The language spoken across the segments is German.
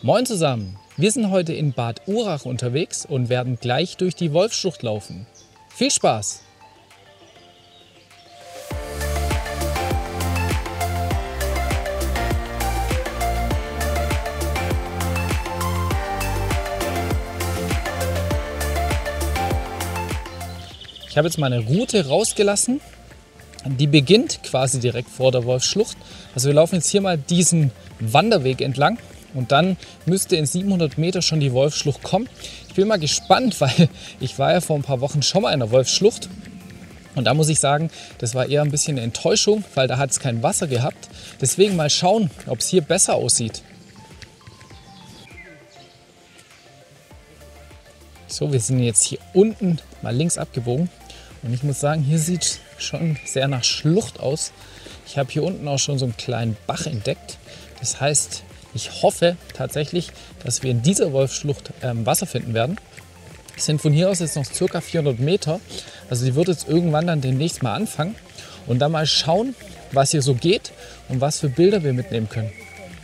Moin zusammen, wir sind heute in Bad Urach unterwegs und werden gleich durch die Wolfsschlucht laufen. Viel Spaß! Ich habe jetzt meine Route rausgelassen. Die beginnt quasi direkt vor der Wolfsschlucht. Also wir laufen jetzt hier mal diesen Wanderweg entlang und dann müsste in 700 Meter schon die Wolfsschlucht kommen. Ich bin mal gespannt, weil ich war ja vor ein paar Wochen schon mal in der Wolfsschlucht und da muss ich sagen, das war eher ein bisschen eine Enttäuschung, weil da hat es kein Wasser gehabt. Deswegen mal schauen, ob es hier besser aussieht. So, wir sind jetzt hier unten mal links abgebogen. Und ich muss sagen, hier sieht es schon sehr nach Schlucht aus. Ich habe hier unten auch schon so einen kleinen Bach entdeckt. Das heißt, ich hoffe tatsächlich, dass wir in dieser Wolfsschlucht Wasser finden werden. Es sind von hier aus jetzt noch ca. 400 Meter. Also die wird jetzt irgendwann dann demnächst mal anfangen. Und dann mal schauen, was hier so geht und was für Bilder wir mitnehmen können.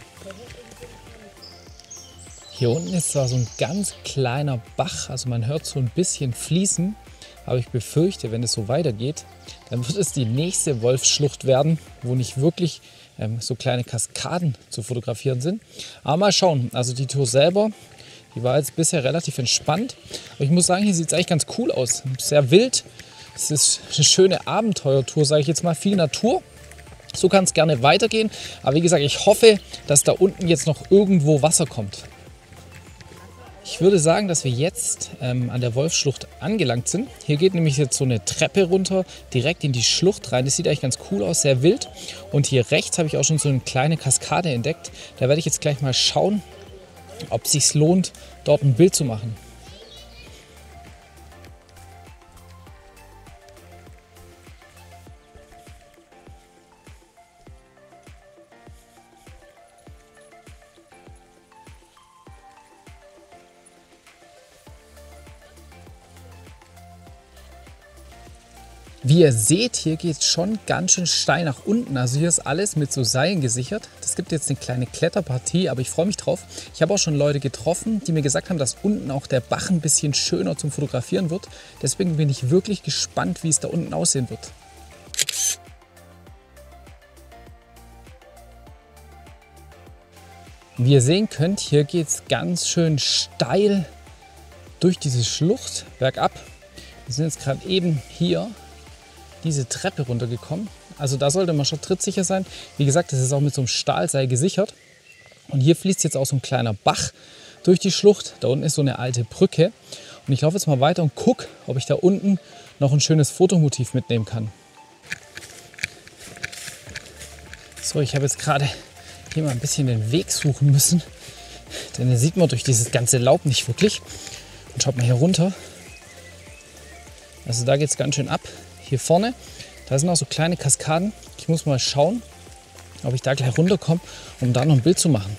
Hier unten ist zwar so ein ganz kleiner Bach, also man hört so ein bisschen fließen. Aber ich befürchte, wenn es so weitergeht, dann wird es die nächste Wolfsschlucht werden, wo nicht wirklich so kleine Kaskaden zu fotografieren sind. Aber mal schauen. Also die Tour selber, die war jetzt bisher relativ entspannt. Aber ich muss sagen, hier sieht es eigentlich ganz cool aus. Sehr wild. Es ist eine schöne Abenteuertour, sage ich jetzt mal. Viel Natur. So kann es gerne weitergehen. Aber wie gesagt, ich hoffe, dass da unten jetzt noch irgendwo Wasser kommt. Ich würde sagen, dass wir jetzt an der Wolfsschlucht angelangt sind. Hier geht nämlich jetzt so eine Treppe runter, direkt in die Schlucht rein. Das sieht eigentlich ganz cool aus, sehr wild. Und hier rechts habe ich auch schon so eine kleine Kaskade entdeckt. Da werde ich jetzt gleich mal schauen, ob es sich lohnt, dort ein Bild zu machen. Wie ihr seht, hier geht es schon ganz schön steil nach unten. Also hier ist alles mit so Seilen gesichert. Das gibt jetzt eine kleine Kletterpartie, aber ich freue mich drauf. Ich habe auch schon Leute getroffen, die mir gesagt haben, dass unten auch der Bach ein bisschen schöner zum Fotografieren wird. Deswegen bin ich wirklich gespannt, wie es da unten aussehen wird. Wie ihr sehen könnt, hier geht es ganz schön steil durch diese Schlucht bergab. Wir sind jetzt gerade eben hier diese Treppe runtergekommen. Also da sollte man schon trittsicher sein. Wie gesagt, das ist auch mit so einem Stahlseil gesichert. Und hier fließt jetzt auch so ein kleiner Bach durch die Schlucht. Da unten ist so eine alte Brücke. Und ich laufe jetzt mal weiter und gucke, ob ich da unten noch ein schönes Fotomotiv mitnehmen kann. So, ich habe jetzt gerade hier mal ein bisschen den Weg suchen müssen. Denn da sieht man durch dieses ganze Laub nicht wirklich. Und schaut mal hier runter. Also da geht es ganz schön ab. Hier vorne, da sind auch so kleine Kaskaden. Ich muss mal schauen, ob ich da gleich runterkomme, um da noch ein Bild zu machen.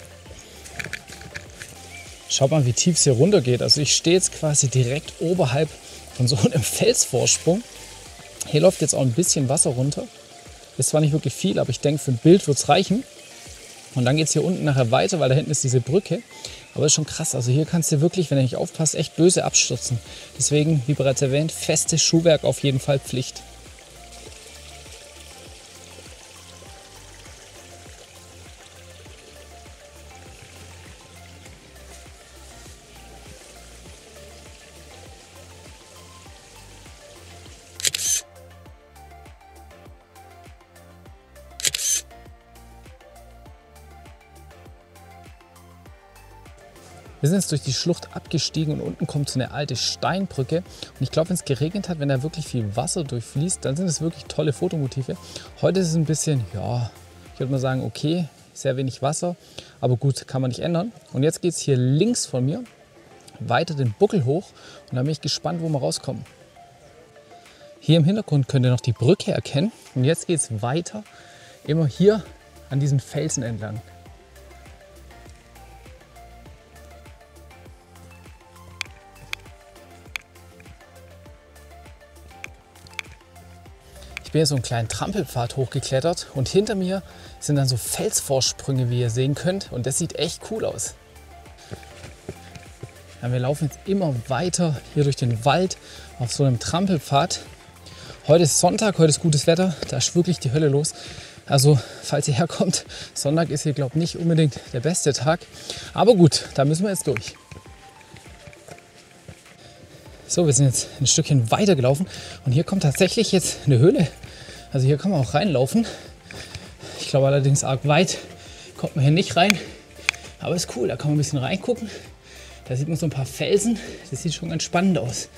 Schaut mal, wie tief es hier runter geht. Also ich stehe jetzt quasi direkt oberhalb von so einem Felsvorsprung. Hier läuft jetzt auch ein bisschen Wasser runter. Ist zwar nicht wirklich viel, aber ich denke, für ein Bild wird es reichen. Und dann geht es hier unten nachher weiter, weil da hinten ist diese Brücke. Aber das ist schon krass. Also hier kannst du wirklich, wenn du nicht aufpasst, echt böse abstürzen. Deswegen, wie bereits erwähnt, festes Schuhwerk auf jeden Fall Pflicht. Wir sind jetzt durch die Schlucht abgestiegen und unten kommt so eine alte Steinbrücke. Und ich glaube, wenn es geregnet hat, wenn da wirklich viel Wasser durchfließt, dann sind es wirklich tolle Fotomotive. Heute ist es ein bisschen, ja, ich würde mal sagen, okay, sehr wenig Wasser. Aber gut, kann man nicht ändern. Und jetzt geht es hier links von mir weiter den Buckel hoch. Und da bin ich gespannt, wo wir rauskommen. Hier im Hintergrund könnt ihr noch die Brücke erkennen. Und jetzt geht es weiter, immer hier an diesen Felsen entlang. Ich bin hier so einen kleinen Trampelpfad hochgeklettert und hinter mir sind dann so Felsvorsprünge, wie ihr sehen könnt. Und das sieht echt cool aus. Ja, wir laufen jetzt immer weiter hier durch den Wald auf so einem Trampelpfad. Heute ist Sonntag, heute ist gutes Wetter, da ist wirklich die Hölle los. Also falls ihr herkommt, Sonntag ist hier glaube ich nicht unbedingt der beste Tag. Aber gut, da müssen wir jetzt durch. So, wir sind jetzt ein Stückchen weiter gelaufen und hier kommt tatsächlich jetzt eine Höhle. Also hier kann man auch reinlaufen. Ich glaube allerdings arg weit kommt man hier nicht rein. Aber ist cool, da kann man ein bisschen reingucken. Da sieht man so ein paar Felsen. Das sieht schon ganz spannend aus.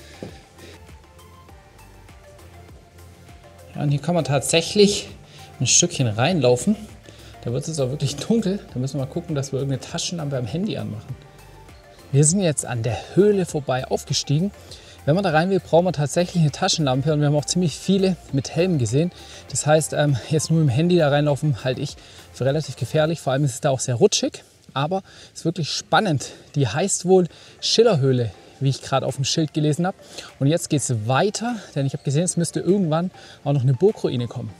Ja, und hier kann man tatsächlich ein Stückchen reinlaufen. Da wird es jetzt auch wirklich dunkel. Da müssen wir mal gucken, dass wir irgendeine Taschenlampe am Handy anmachen. Wir sind jetzt an der Höhle vorbei aufgestiegen. Wenn man da rein will, braucht man tatsächlich eine Taschenlampe und wir haben auch ziemlich viele mit Helm gesehen. Das heißt, jetzt nur mit dem Handy da reinlaufen halte ich für relativ gefährlich. Vor allem ist es da auch sehr rutschig, aber es ist wirklich spannend. Die heißt wohl Schillerhöhle, wie ich gerade auf dem Schild gelesen habe. Und jetzt geht es weiter, denn ich habe gesehen, es müsste irgendwann auch noch eine Burgruine kommen.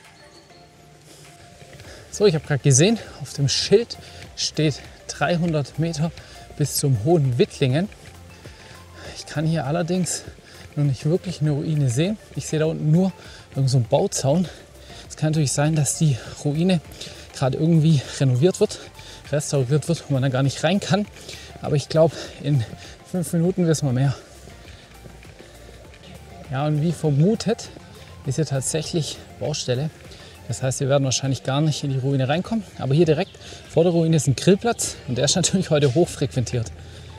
So, ich habe gerade gesehen, auf dem Schild steht 300 Meter bis zum Hohen Wittlingen. Ich kann hier allerdings noch nicht wirklich eine Ruine sehen. Ich sehe da unten nur so einen Bauzaun. Es kann natürlich sein, dass die Ruine gerade irgendwie renoviert wird, restauriert wird und man da gar nicht rein kann. Aber ich glaube, in 5 Minuten wissen wir mehr. Ja, und wie vermutet ist hier tatsächlich Baustelle. Das heißt, wir werden wahrscheinlich gar nicht in die Ruine reinkommen. Aber hier direkt vor der Ruine ist ein Grillplatz und der ist natürlich heute hoch frequentiert.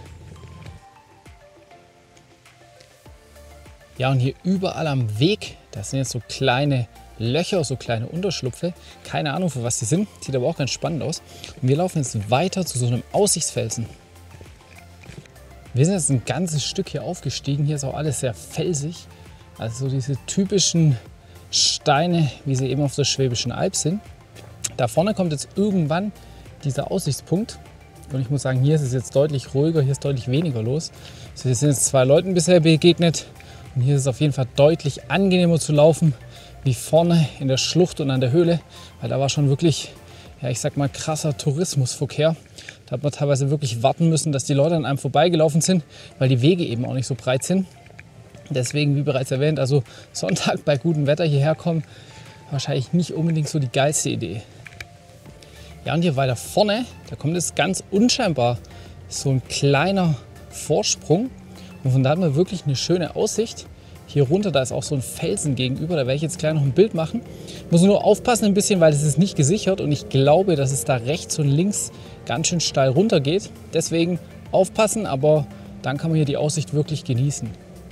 Ja, und hier überall am Weg, das sind jetzt so kleine Löcher, so kleine Unterschlupfe. Keine Ahnung, für was die sind. Sieht aber auch ganz spannend aus. Und wir laufen jetzt weiter zu so einem Aussichtsfelsen. Wir sind jetzt ein ganzes Stück hier aufgestiegen. Hier ist auch alles sehr felsig. Also diese typischen Steine, wie sie eben auf der Schwäbischen Alb sind. Da vorne kommt jetzt irgendwann dieser Aussichtspunkt. Und ich muss sagen, hier ist es jetzt deutlich ruhiger, hier ist deutlich weniger los. Also wir sind jetzt 2 Leuten bisher begegnet. Und hier ist es auf jeden Fall deutlich angenehmer zu laufen, wie vorne in der Schlucht und an der Höhle. Weil da war schon wirklich, ja, ich sag mal, krasser Tourismusverkehr. Da hat man teilweise wirklich warten müssen, dass die Leute an einem vorbeigelaufen sind, weil die Wege eben auch nicht so breit sind. Deswegen, wie bereits erwähnt, also Sonntag bei gutem Wetter hierher kommen, wahrscheinlich nicht unbedingt so die geilste Idee. Ja, und hier weiter vorne, da kommt es ganz unscheinbar so ein kleiner Vorsprung. Und von da hat man wirklich eine schöne Aussicht. Hier runter, da ist auch so ein Felsen gegenüber, da werde ich jetzt gleich noch ein Bild machen. Ich muss nur aufpassen ein bisschen, weil es ist nicht gesichert und ich glaube, dass es da rechts und links ganz schön steil runter geht. Deswegen aufpassen, aber dann kann man hier die Aussicht wirklich genießen.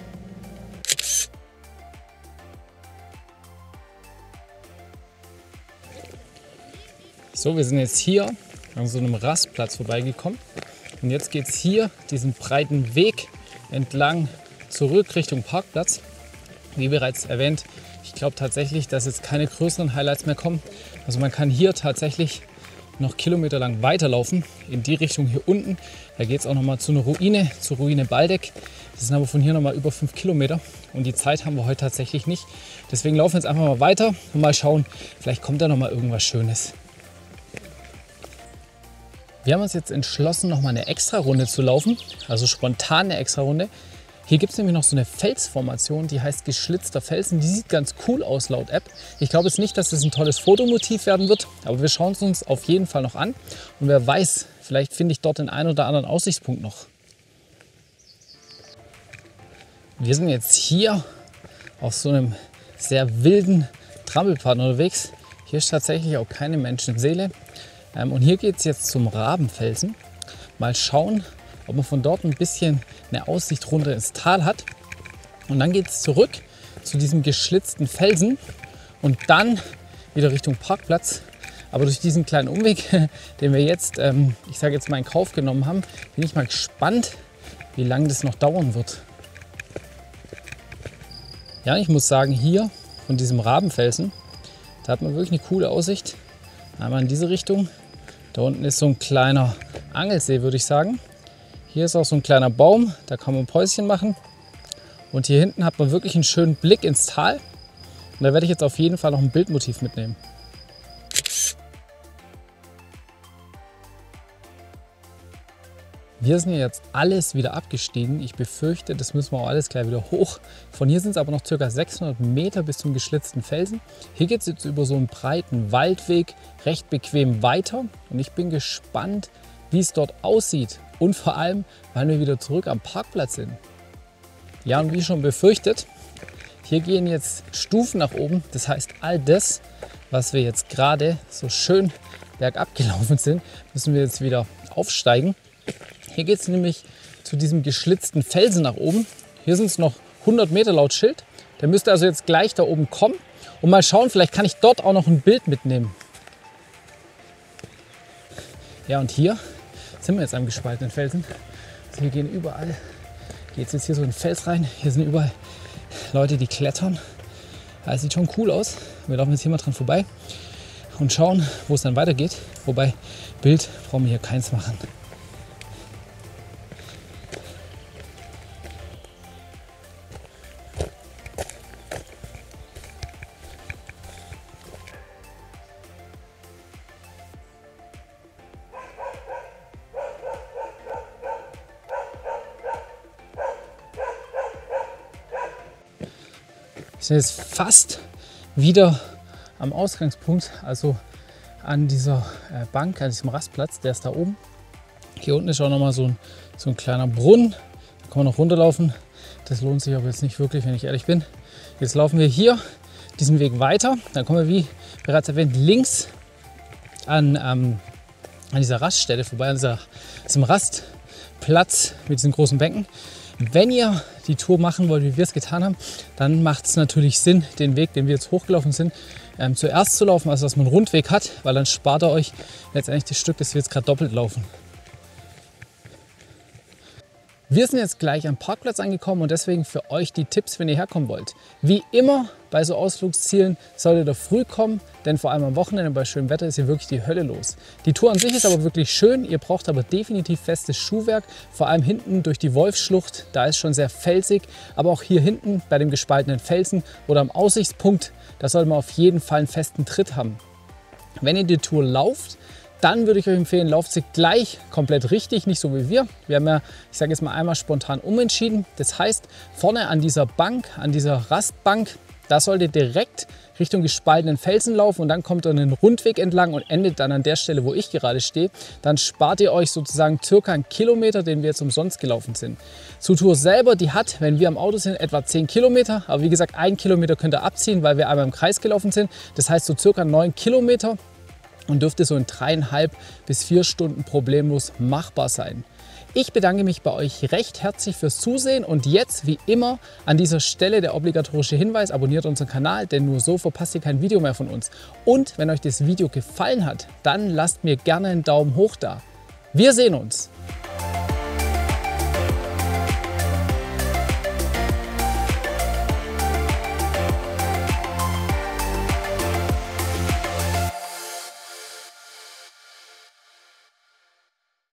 So, wir sind jetzt hier an so einem Rastplatz vorbeigekommen und jetzt geht es hier diesen breiten Weg entlang zurück Richtung Parkplatz. Wie bereits erwähnt, ich glaube tatsächlich, dass jetzt keine größeren Highlights mehr kommen. Also man kann hier tatsächlich noch kilometerlang weiterlaufen in die Richtung hier unten. Da geht es auch noch mal zu einer Ruine, zur Ruine Baldeck. Das sind aber von hier noch mal über 5 Kilometer und die Zeit haben wir heute tatsächlich nicht. Deswegen laufen wir jetzt einfach mal weiter und mal schauen, vielleicht kommt da noch mal irgendwas Schönes. Wir haben uns jetzt entschlossen, noch mal eine Extra-Runde zu laufen, also spontan eine Extra-Runde. Hier gibt es nämlich noch so eine Felsformation, die heißt geschlitzter Felsen. Die sieht ganz cool aus laut App. Ich glaube jetzt nicht, dass das ein tolles Fotomotiv werden wird, aber wir schauen es uns auf jeden Fall noch an. Und wer weiß, vielleicht finde ich dort den einen oder anderen Aussichtspunkt noch. Wir sind jetzt hier auf so einem sehr wilden Trampelpfad unterwegs. Hier ist tatsächlich auch keine Menschenseele. Und hier geht es jetzt zum Rabenfelsen. Mal schauen, ob man von dort ein bisschen eine Aussicht runter ins Tal hat. Und dann geht es zurück zu diesem geschlitzten Felsen und dann wieder Richtung Parkplatz. Aber durch diesen kleinen Umweg, den wir jetzt, ich sage jetzt mal in Kauf genommen haben, bin ich mal gespannt, wie lange das noch dauern wird. Ja, ich muss sagen, hier von diesem Rabenfelsen, da hat man wirklich eine coole Aussicht. Einmal in diese Richtung. Da unten ist so ein kleiner Angelsee, würde ich sagen. Hier ist auch so ein kleiner Baum, da kann man ein Päuschen machen. Und hier hinten hat man wirklich einen schönen Blick ins Tal. Und da werde ich jetzt auf jeden Fall noch ein Bildmotiv mitnehmen. Wir sind ja jetzt alles wieder abgestiegen. Ich befürchte, das müssen wir auch alles gleich wieder hoch. Von hier sind es aber noch ca. 600 Meter bis zum geschlitzten Felsen. Hier geht es jetzt über so einen breiten Waldweg recht bequem weiter. Und ich bin gespannt, wie es dort aussieht. Und vor allem, wann wir wieder zurück am Parkplatz sind. Ja, und wie schon befürchtet, hier gehen jetzt Stufen nach oben. Das heißt, all das, was wir jetzt gerade so schön bergab gelaufen sind, müssen wir jetzt wieder aufsteigen. Hier geht es nämlich zu diesem geschlitzten Felsen nach oben. Hier sind es noch 100 Meter laut Schild. Der müsste also jetzt gleich da oben kommen. Und mal schauen, vielleicht kann ich dort auch noch ein Bild mitnehmen. Ja, und hier sind wir jetzt am gespaltenen Felsen. Also hier gehen überall, geht es jetzt hier so in den Fels rein. Hier sind überall Leute, die klettern. Ja, es sieht schon cool aus. Wir laufen jetzt hier mal dran vorbei und schauen, wo es dann weitergeht. Wobei, Bild brauchen wir hier keins machen. Wir sind jetzt fast wieder am Ausgangspunkt, also an dieser Bank, an diesem Rastplatz, der ist da oben. Hier unten ist auch nochmal so ein kleiner Brunnen, da kann man noch runterlaufen. Das lohnt sich aber jetzt nicht wirklich, wenn ich ehrlich bin. Jetzt laufen wir hier diesen Weg weiter, dann kommen wir, wie bereits erwähnt, links an dieser Raststätte vorbei, an diesem Rastplatz mit diesen großen Bänken. Wenn ihr die Tour machen wollt, wie wir es getan haben, dann macht es natürlich Sinn, den Weg, den wir jetzt hochgelaufen sind, zuerst zu laufen, also dass man einen Rundweg hat, weil dann spart ihr euch letztendlich das Stück, das wir jetzt gerade doppelt laufen. Wir sind jetzt gleich am Parkplatz angekommen und deswegen für euch die Tipps, wenn ihr herkommen wollt. Wie immer bei so Ausflugszielen solltet ihr früh kommen, denn vor allem am Wochenende bei schönem Wetter ist hier wirklich die Hölle los. Die Tour an sich ist aber wirklich schön, ihr braucht aber definitiv festes Schuhwerk, vor allem hinten durch die Wolfsschlucht, da ist schon sehr felsig, aber auch hier hinten bei dem gespaltenen Felsen oder am Aussichtspunkt, da sollte man auf jeden Fall einen festen Tritt haben. Wenn ihr die Tour lauft, dann würde ich euch empfehlen, lauft sie gleich komplett richtig, nicht so wie wir. Wir haben ja, ich sage jetzt mal einmal spontan umentschieden. Das heißt, vorne an dieser Bank, an dieser Rastbank, da solltet ihr direkt Richtung gespaltenen Felsen laufen und dann kommt ihr einen Rundweg entlang und endet dann an der Stelle, wo ich gerade stehe. Dann spart ihr euch sozusagen circa einen Kilometer, den wir jetzt umsonst gelaufen sind. Zur Tour selber, die hat, wenn wir am Auto sind, etwa 10 Kilometer. Aber wie gesagt, 1 Kilometer könnt ihr abziehen, weil wir einmal im Kreis gelaufen sind. Das heißt so circa 9 Kilometer. Und dürfte so in 3,5 bis 4 Stunden problemlos machbar sein. Ich bedanke mich bei euch recht herzlich fürs Zusehen und jetzt wie immer an dieser Stelle der obligatorische Hinweis, abonniert unseren Kanal, denn nur so verpasst ihr kein Video mehr von uns. Und wenn euch das Video gefallen hat, dann lasst mir gerne einen Daumen hoch da. Wir sehen uns!